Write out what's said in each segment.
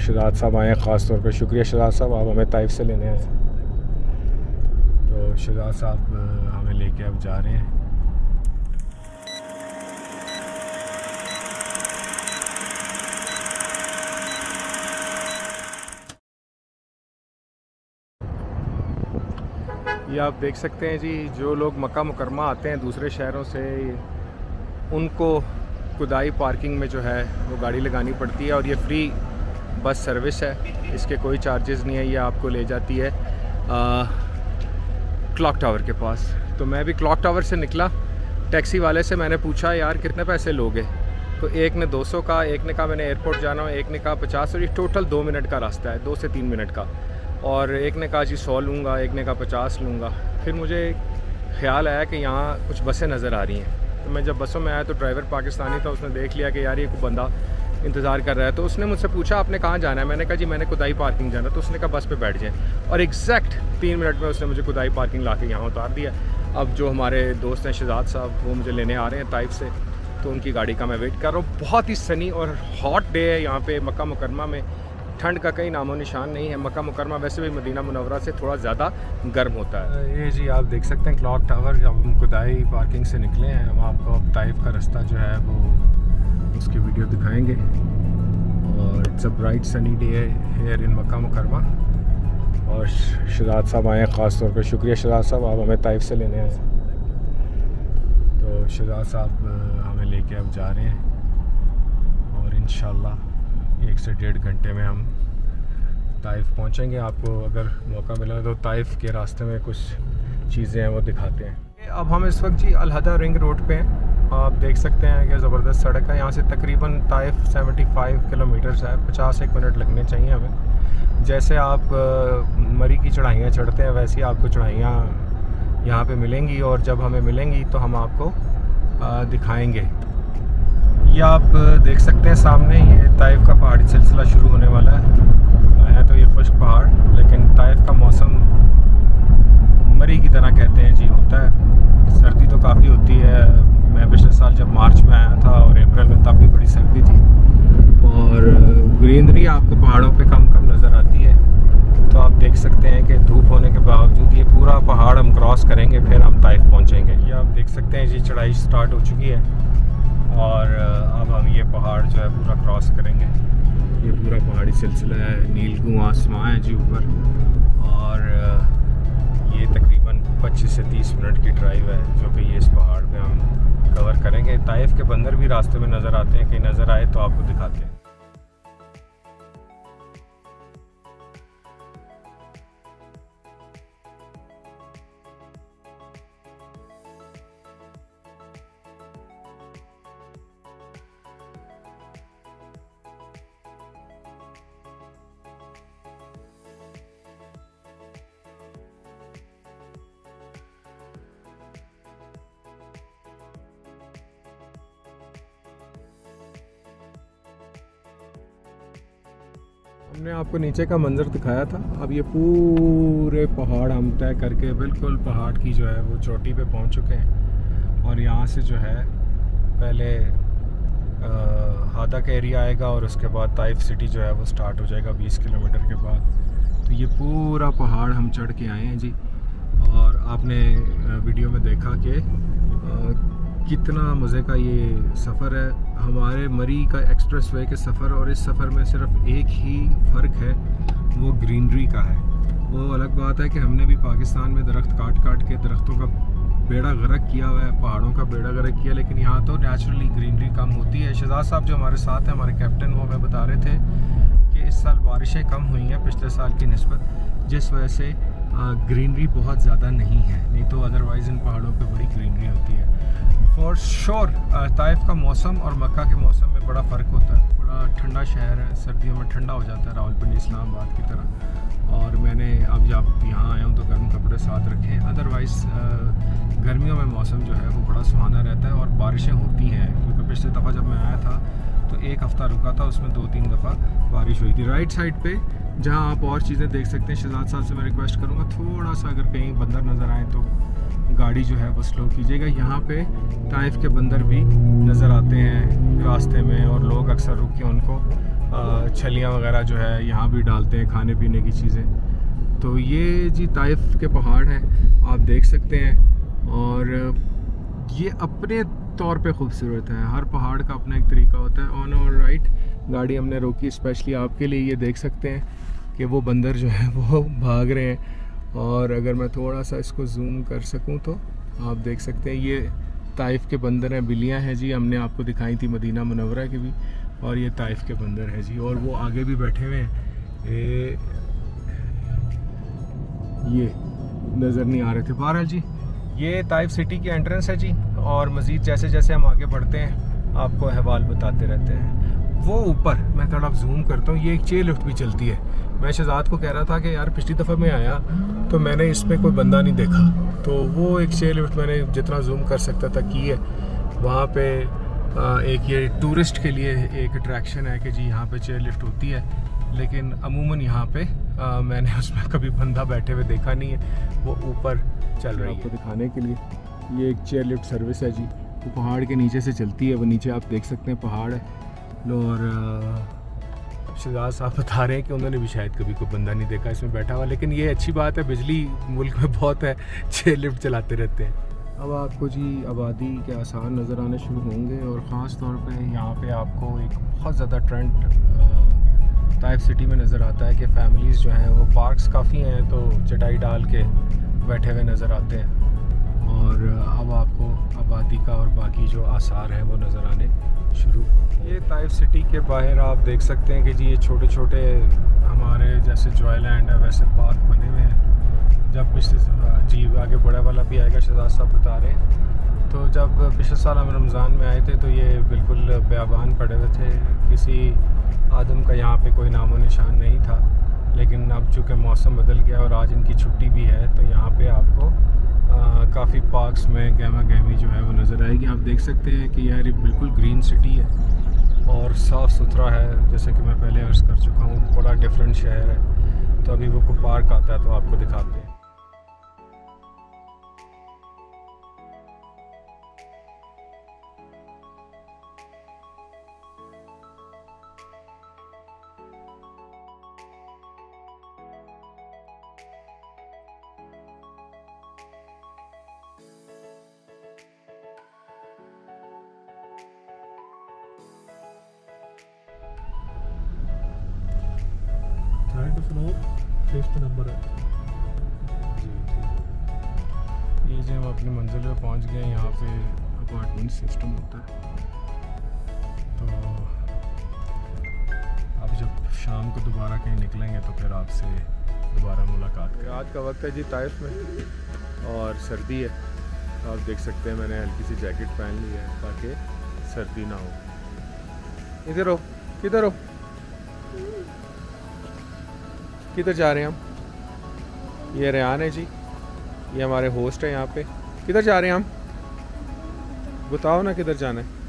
शहजाद साहब आए हैं ख़ास तौर पे। शुक्रिया शहजाद साहब, आप हमें ताइफ से लेने आए। तो शहजाद साहब हमें लेके अब जा रहे हैं। ये आप देख सकते हैं जी, जो लोग मक्का मुकरमा आते हैं दूसरे शहरों से, उनको खुदाई पार्किंग में जो है वो गाड़ी लगानी पड़ती है और ये फ्री बस सर्विस है, इसके कोई चार्जेस नहीं है। ये आपको ले जाती है क्लॉक टावर के पास। तो मैं भी क्लॉक टावर से निकला, टैक्सी वाले से मैंने पूछा यार कितने पैसे लोगे, तो एक ने 200 का, एक ने कहा मैंने एयरपोर्ट जाना हो, एक ने कहा 50, और ये टोटल 2 मिनट का रास्ता है, 2 से 3 मिनट का। और एक ने कहा जी 100 लूँगा, एक ने कहा 50 लूँगा। फिर मुझे ख्याल आया कि यहाँ कुछ बसें नज़र आ रही हैं, तो मैं जब बसों में आया तो ड्राइवर पाकिस्तानी था, उसने देख लिया कि यार ये कोई बंदा इंतज़ार कर रहा है, तो उसने मुझसे पूछा आपने कहाँ जाना है। मैंने कहा जी मैंने खुदाई पार्किंग जाना, तो उसने कहा बस पे बैठ जाएँ, और एग्जैक्ट 3 मिनट में उसने मुझे खुदाई पार्किंग ला के यहाँ उतार दिया। अब जो हमारे दोस्त हैं शहजाद साहब, वो मुझे लेने आ रहे हैं ताइफ से, तो उनकी गाड़ी का मैं वेट कर रहा हूँ। बहुत ही सनी और हॉट डे है यहाँ पे मक्का मुकरमा में, ठंड का कहीं नामो निशान नहीं है। मक्का मुकरमा वैसे भी मदीना मुनव्वरा से थोड़ा ज़्यादा गर्म होता है। ये जी आप देख सकते हैं क्लॉक टावर, जब हम खुदाई पार्किंग से निकले हैं, हम आपको अब ताइफ का रास्ता जो है वो उसकी वीडियो दिखाएंगे। और it's a bright sunny day here in Makkah Mukarramah, और शहजाद साहब आए हैं ख़ास तौर पे। शुक्रिया शहजाद साहब, आप हमें ताइफ से लेने आए। तो शहजाद साहब हमें लेके अब जा रहे हैं और इंशाल्लाह 1 से 1.5 घंटे में हम ताइफ पहुंचेंगे। आपको अगर मौका मिला तो ताइफ के रास्ते में कुछ चीज़ें हैं वो दिखाते हैं। अब हम इस वक्त जी अल-हदा रिंग रोड पे हैं। आप देख सकते हैं कि ज़बरदस्त सड़क है। यहाँ से तकरीबन ताइफ 75 किलोमीटर्स है, 50-1 मिनट लगने चाहिए हमें। जैसे आप मरी की चढ़ाइयाँ चढ़ते हैं वैसे ही आपको चढ़ाइयाँ यहाँ पे मिलेंगी, और जब हमें मिलेंगी तो हम आपको दिखाएंगे। ये आप देख सकते हैं सामने, ये ताइफ का पहाड़ी सिलसिला शुरू होने वाला है तो ये खुश्क पहाड़, लेकिन ताइफ का मौसम मरी की तरह कहते हैं जी होता है। सर्दी तो काफ़ी होती है। मैं पिछले साल जब मार्च में आया था और अप्रैल में, तब भी बड़ी सर्दी थी, और ग्रीनरी आपको पहाड़ों पे कम कम नज़र आती है। तो आप देख सकते हैं कि धूप होने के बावजूद ये पूरा पहाड़ हम क्रॉस करेंगे, फिर हम ताइफ पहुँचेंगे। ये आप देख सकते हैं जी चढ़ाई स्टार्ट हो चुकी है, और अब हम ये पहाड़ जो है पूरा क्रॉस करेंगे। ये पूरा पहाड़ी सिलसिला है, नीलगुं आसमां है जी ऊपर, और ये तकरीबन 25 से 30 मिनट की ड्राइव है जो कि ये इस पहाड़ पे हम कवर करेंगे। ताइफ के बंदर भी रास्ते में नज़र आते हैं, कहीं नज़र आए तो आपको दिखाते हैं। हमने आपको नीचे का मंजर दिखाया था। अब ये पूरे पहाड़ हम तय करके बिल्कुल पहाड़ की जो है वो चोटी पे पहुंच चुके हैं, और यहाँ से जो है पहले हादा का एरिया आएगा और उसके बाद ताइफ सिटी जो है वो स्टार्ट हो जाएगा 20 किलोमीटर के बाद। तो ये पूरा पहाड़ हम चढ़ के आए हैं जी, और आपने वीडियो में देखा कि कितना मज़े का ये सफ़र है। हमारे मरी का एक्सप्रेसवे के सफ़र और इस सफ़र में सिर्फ एक ही फ़र्क है, वो ग्रीनरी का है। वो अलग बात है कि हमने भी पाकिस्तान में दरख्त काट काट के दरख्तों का बेड़ा गर्क किया हुआ है, पहाड़ों का बेड़ा गर्क किया, लेकिन यहाँ तो नेचुरली ग्रीनरी कम होती है। शहजाद साहब जो हमारे साथ हैं, हमारे कैप्टन, वो हमें बता रहे थे कि इस साल बारिशें कम हुई हैं पिछले साल की निस्बत, जिस वजह से ग्रीनरी बहुत ज़्यादा नहीं है, नहीं तो अदरवाइज़ इन पहाड़ों पे बड़ी ग्रीनरी होती है। फॉर श्योर ताइफ का मौसम और मक्का के मौसम में बड़ा फ़र्क होता है। बड़ा ठंडा शहर है, सर्दियों में ठंडा हो जाता है रावलपिंडी इस्लामाबाद की तरह, और मैंने अब जब यहाँ आया हूँ तो गर्म कपड़े साथ रखे हैं। अदरवाइज़ गर्मियों में मौसम जो है वो बड़ा सुहाना रहता है, और बारिशें होती हैं, क्योंकि पिछले दफ़ा जब मैं आया था तो 1 हफ़्ता रुका था, उसमें 2-3 दफ़ा बारिश हुई थी। राइट साइड पे जहाँ आप और चीज़ें देख सकते हैं, शहजाद साहब से मैं रिक्वेस्ट करूँगा थोड़ा सा अगर कहीं बंदर नज़र आए तो गाड़ी जो है वो स्लो कीजिएगा। यहाँ पे ताइफ के बंदर भी नज़र आते हैं रास्ते में, और लोग अक्सर रुक के उनको छलियाँ वगैरह जो है यहाँ भी डालते हैं, खाने पीने की चीज़ें। तो ये जी ताइफ के पहाड़ हैं, आप देख सकते हैं। और ये अपने तौर पे खूबसूरत है, हर पहाड़ का अपना एक तरीका होता है। ऑन और राइट गाड़ी हमने रोकी स्पेशली आपके लिए। ये देख सकते हैं कि वो बंदर जो है वो भाग रहे हैं। और अगर मैं थोड़ा सा इसको जूम कर सकूं तो आप देख सकते हैं ये ताइफ के बंदर हैं, बिल्लियां हैं जी, हमने आपको दिखाई थी मदीना मुनव्वरा की भी। और ये ताइफ के बंदर हैं जी, और वो आगे भी बैठे हुए हैं, ये नज़र नहीं आ रहे थे। बहरहाल जी ये ताइफ सिटी की एंट्रेंस है जी। और मज़ीद जैसे जैसे हम आगे बढ़ते हैं आपको अहवाल बताते रहते हैं। वो ऊपर मैं थोड़ा जूम करता हूँ, ये एक चेयर लिफ्ट भी चलती है। मैं शहजाद को कह रहा था कि यार पिछली दफ़ा मैं आया तो मैंने इसमें कोई बंदा नहीं देखा, तो वो एक चेयर लिफ्ट मैंने जितना जूम कर सकता था की है। वहाँ पे एक ये टूरिस्ट के लिए एक अट्रैक्शन है कि जी यहाँ पे चेयर लिफ्ट होती है, लेकिन अमूमन यहाँ पे मैंने उसमें कभी बंदा बैठे हुए देखा नहीं है, वो ऊपर चल रही है। आपको दिखाने के लिए ये एक चेयर लिफ्ट सर्विस है जी, वो पहाड़ के नीचे से चलती है। वो नीचे आप देख सकते हैं पहाड़ है। और शहजाद साहब बता रहे हैं कि उन्होंने भी शायद कभी कोई बंदा नहीं देखा इसमें बैठा हुआ, लेकिन ये अच्छी बात है, बिजली मुल्क में बहुत है, चेयर लिफ्ट चलाते रहते हैं। अब आपको जी आबादी के आसार नज़र आने शुरू होंगे, और ख़ास तौर पे यहाँ पे आपको एक बहुत ज़्यादा ट्रेंड ताइफ सिटी में नज़र आता है कि फैमिलीज़ जो हैं वो पार्क्स काफ़ी हैं, तो चटाई डाल के बैठे हुए नज़र आते हैं। और अब आपको आबादी का और बाकी जो आसार हैं वो नज़र आने शुरू। ये ताइफ सिटी के बाहर आप देख सकते हैं कि जी ये छोटे छोटे हमारे जैसे जॉयलैंड है वैसे पार्क बने हुए हैं। जब पिछले जी आगे बड़ा वाला भी आएगा, शहजाद साहब बता रहे हैं, तो जब पिछले साल हम रमज़ान में आए थे तो ये बिल्कुल बेआबान पड़े हुए थे, किसी आदम का यहाँ पे कोई नामो निशान नहीं था। लेकिन अब चूँकि मौसम बदल गया और आज इनकी छुट्टी भी है, तो यहाँ पे आपको काफ़ी पार्क्स में गहमा गहमी जो है वो नज़र आएगी। आप देख सकते हैं कि यार ये बिल्कुल ग्रीन सिटी है और साफ़ सुथरा है, जैसे कि मैं पहले अर्ज़ कर चुका हूँ, बड़ा डिफरेंट शहर है। तो अभी वो को पार्क आता है तो आपको दिखाते हैं। फ्लोर 5th नंबर है जी। ये जो हम अपनी मंजिल पे पहुंच गए, यहाँ पे अपार्टमेंट सिस्टम होता है। तो अब जब शाम को दोबारा कहीं निकलेंगे तो फिर आपसे दोबारा मुलाकात करें। आज का वक्त है जी ताइफ में और सर्दी है, तो आप देख सकते हैं मैंने हल्की सी जैकेट पहन ली है ताकि सर्दी ना हो। इधर हो, किधर हो, किधर जा रहे हैं हम? ये रेहान है जी, ये हमारे होस्ट है यहाँ पे। किधर जा रहे हैं हम? बताओ ना किधर जाना है।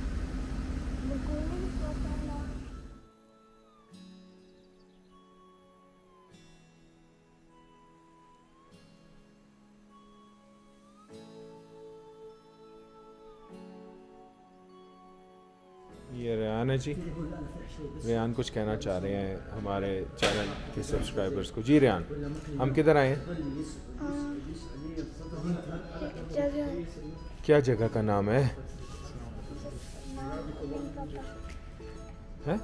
ये रेहान है जी, रेहान कुछ कहना चाह रहे हैं हमारे चैनल के सब्सक्राइबर्स को। जी रेहान, हम किधर आए हैं? क्या जगह का नाम है? हैं?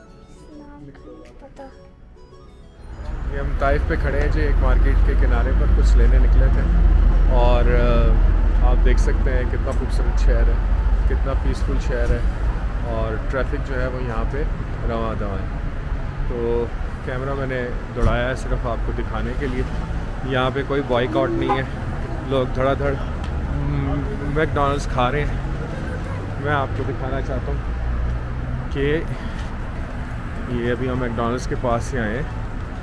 ये हम ताइफ पे खड़े हैं जी, एक मार्केट के किनारे पर कुछ लेने निकले थे। और आप देख सकते हैं कितना खूबसूरत शहर है, कितना पीसफुल शहर है, और ट्रैफिक जो है वो यहाँ पे रवां दवां है। तो कैमरा मैंने दौड़ाया है सिर्फ आपको दिखाने के लिए। यहाँ पे कोई बॉयकॉट नहीं है, लोग धड़ाधड़ मैकडॉनल्ड्स खा रहे हैं। मैं आपको दिखाना चाहता हूँ कि ये अभी हम मैकडॉनल्ड्स के पास से आए हैं,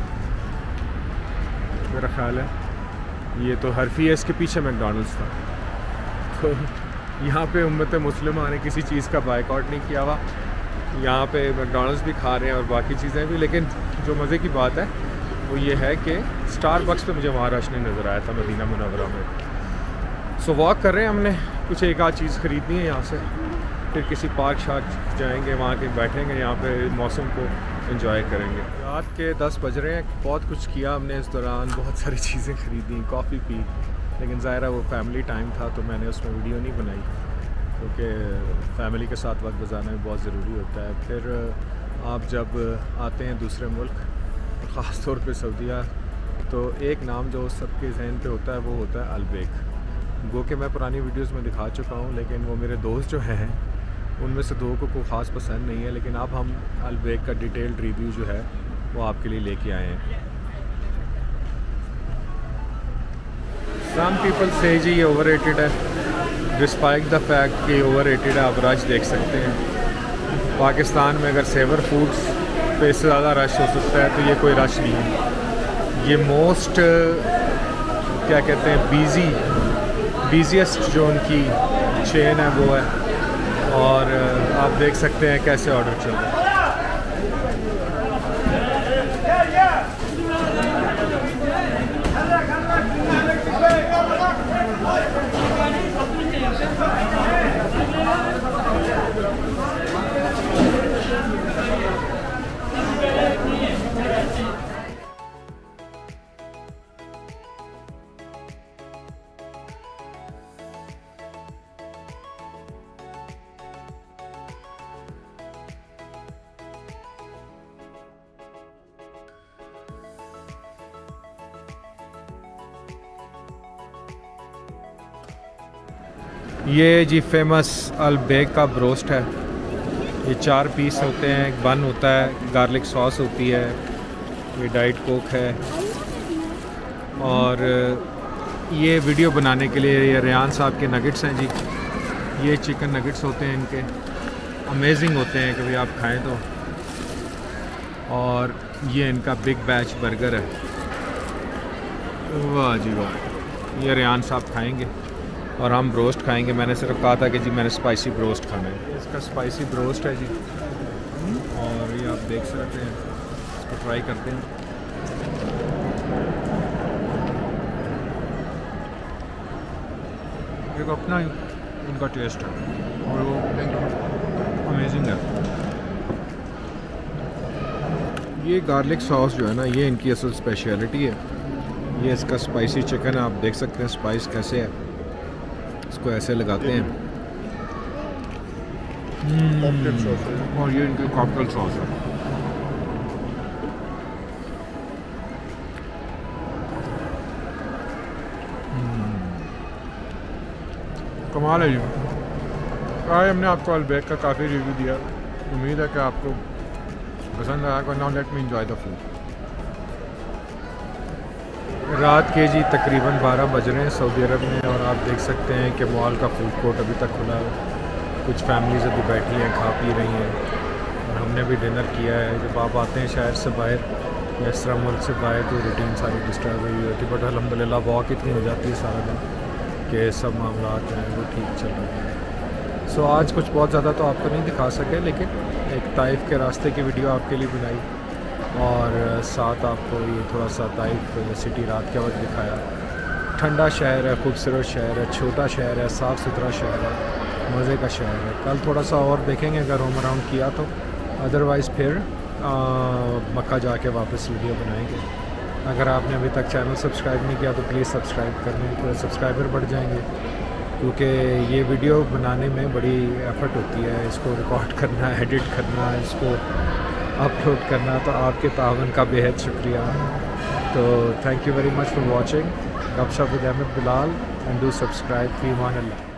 मेरा ख्याल है ये तो हरफी है, इसके पीछे मैकडॉनल्ड्स था। तो यहाँ पे उम्मत मुस्लिमा ने किसी चीज़ का बायकॉट नहीं किया हुआ, यहाँ पे मैकडॉनल्ड्स भी खा रहे हैं और बाकी चीज़ें भी। लेकिन जो मज़े की बात है वो ये है कि स्टारबक्स पे मुझे वहाँ रश नहीं नज़र आया था मदीना मुनव्वरा में। सो वॉक कर रहे हैं, हमने कुछ एक आध चीज़ ख़रीदनी है यहाँ से, फिर किसी पार्क शार्क जाएंगे, वहाँ के बैठेंगे, यहाँ पे मौसम को इंजॉय करेंगे। रात के 10 बज रहे हैं। बहुत कुछ किया हमने इस दौरान, बहुत सारी चीज़ें ख़रीदी, कॉफ़ी पी, लेकिन ज़ाहिर है वो फैमिली टाइम था तो मैंने उसमें वीडियो नहीं बनाई, क्योंकि फैमिली के साथ वक्त गुजारना भी बहुत ज़रूरी होता है। फिर आप जब आते हैं दूसरे मुल्क, ख़ास तौर पे सऊदीया, तो एक नाम जो सबके जहन पे होता है वो होता है अलबेक। गो कि मैं पुरानी वीडियोस में दिखा चुका हूँ, लेकिन वो मेरे दोस्त जो हैं उनमें से 2 को कोई ख़ास पसंद नहीं है, लेकिन अब हम अलबेक का डिटेल्ड रिव्यू जो है वो आपके लिए लेके आए हैं। सम पीपल से जी ये ओवररेटेड है, डिस्पाइट द फैक्ट कि ओवररेटेड है। आप रश देख सकते हैं, पाकिस्तान में अगर सेवर फूड्स पे इससे ज़्यादा रश हो सकता है तो ये कोई रश नहीं है। ये मोस्ट क्या कहते हैं बिज़ीएस्ट जो उनकी चेन है वो है, और आप देख सकते हैं कैसे ऑर्डर चल रहा है। ये जी फेमस अलबेक का ब्रोस्ट है। ये 4 पीस होते हैं, एक बन होता है, गार्लिक सॉस होती है, ये डाइट कोक है, और ये वीडियो बनाने के लिए ये रेहान साहब के नगेट्स हैं जी। ये चिकन नगेट्स होते हैं इनके, अमेजिंग होते हैं, कभी आप खाएं तो। और ये इनका बिग बैच बर्गर है। वाह जी वाह। ये रेहान साहब खाएंगे और हम ब्रोस्ट खाएंगे। मैंने सिर्फ कहा था कि जी मैंने स्पाइसी ब्रोस्ट खाना है। इसका स्पाइसी ब्रोस्ट है जी, और ये आप देख सकते हैं, इसको ट्राई करते हैं। एक अपना इनका टेस्ट है और वो अमेजिंग है। ये गार्लिक सॉस जो है ना, ये इनकी असल स्पेशलिटी है। ये इसका स्पाइसी चिकन है, आप देख सकते हैं स्पाइस कैसे है। इसको ऐसे लगाते हैं, और ये इनकी कॉकटेल सॉस है। कमाल है जी। आज हमने आपको अलबेक का काफ़ी रिव्यू दिया, उम्मीद है कि आपको पसंद आया। Now let me enjoy the food. रात के जी तकरीबन 12 बज रहे हैं सऊदी अरब में, और आप देख सकते हैं कि मॉल का फूड कोर्ट अभी तक खुला है। कुछ फैमिलीज़ अभी बैठी हैं, खा पी रही हैं, और हमने भी डिनर किया है। जब आप आते हैं शहर से बाहर या इस तरह मुल्क से बाहर तो रूटीन सारी डिस्टर्ब हुई होती है, बट अल्हम्दुलिल्लाह वॉक इतनी हो जाती है सारा दिन कि सब मामला जो हैं वो ठीक चल रहे हैं। सो आज कुछ बहुत ज़्यादा तो आपको नहीं दिखा सके, लेकिन एक ताइफ के रास्ते की वीडियो आपके लिए बनाई, और साथ आपको ये थोड़ा सा ताइफ सिटी रात के वक्त दिखाया। ठंडा शहर है, खूबसूरत शहर है, छोटा शहर है, साफ़ सुथरा शहर है, मज़े का शहर है। कल थोड़ा सा और देखेंगे अगर रोम अराउंड किया तो, अदरवाइज़ फिर मक्का जाके वापस वीडियो बनाएंगे। अगर आपने अभी तक चैनल सब्सक्राइब नहीं किया तो प्लीज़ सब्सक्राइब कर लें, थोड़े सब्सक्राइबर बढ़ जाएंगे, क्योंकि ये वीडियो बनाने में बड़ी एफ़र्ट होती है। इसको रिकॉर्ड करना, एडिट करना, इसको अपलोड करना, तो आपके तावन का बेहद शुक्रिया। तो thank you very much for watching Gupshup with Ahmed Bilal, and do subscribe. फी मान अल्लाह।